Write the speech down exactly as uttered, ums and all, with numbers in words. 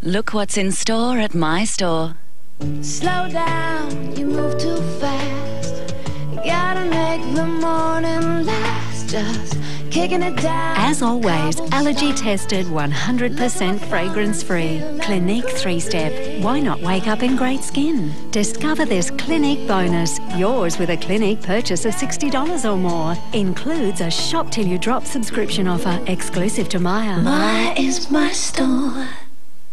Look what's in store at my store. Slow down, you move too fast. You gotta make the morning last. Just kicking it down. As always, allergy tested, one hundred percent fragrance free. Clinique three step. Why not wake up in great skin? Discover this Clinique bonus. Yours with a Clinique purchase of sixty dollars or more. Includes a shop till you drop subscription offer exclusive to Myer. Myer is my store.